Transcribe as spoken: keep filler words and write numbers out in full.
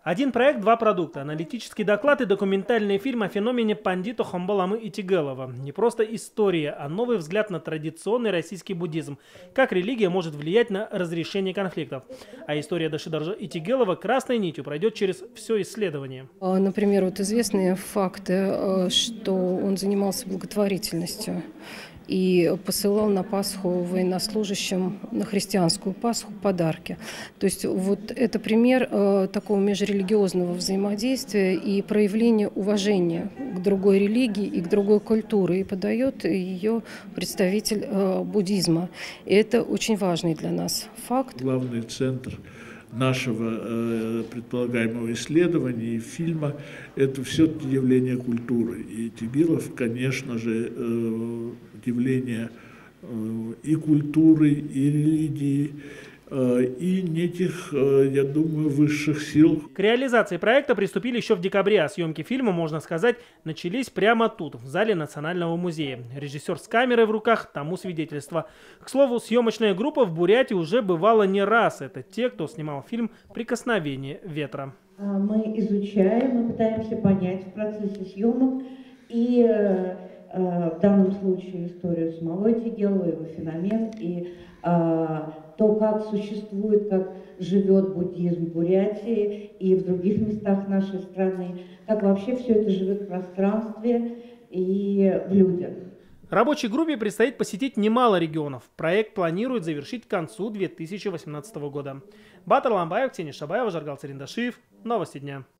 Один проект, два продукта. Аналитический доклад и документальный фильм о феномене Пандито Хамбаламы Итигелова. Не просто история, а новый взгляд на традиционный российский буддизм. Как религия может влиять на разрешение конфликтов. А история Дашидаржа Итигелова красной нитью пройдет через все исследование. Например, вот известные факты, что он занимался благотворительностью и посылал на Пасху военнослужащим, на христианскую Пасху, подарки. То есть вот это пример э, такого межрелигиозного взаимодействия и проявления уважения к другой религии и к другой культуре. И подает ее представитель э, буддизма. И это очень важный для нас факт. Главный центр нашего э, предполагаемого исследования и фильма – это все-таки явление культуры. И Тигилов, конечно же, э, явление э, и культуры, и религии, э, и неких, э, я думаю, высших сил. К реализации проекта приступили еще в декабре, а съемки фильма, можно сказать, начались прямо тут, в зале Национального музея. Режиссер с камерой в руках тому свидетельство. К слову, съемочная группа в Бурятии уже бывала не раз. Это те, кто снимал фильм «Прикосновение ветра». Мы изучаем, мы пытаемся понять в процессе съемок и в данном случае историю самого Итигелова, его феномен и то, как существует, как живет буддизм в Бурятии и в других местах нашей страны, как вообще все это живет в пространстве и в людях. Рабочей группе предстоит посетить немало регионов. Проект планируют завершить к концу две тысячи восемнадцатого года. Батыр Ламбаев, Ксения Шабаева, Жаргал Цариндашиев. Новости дня.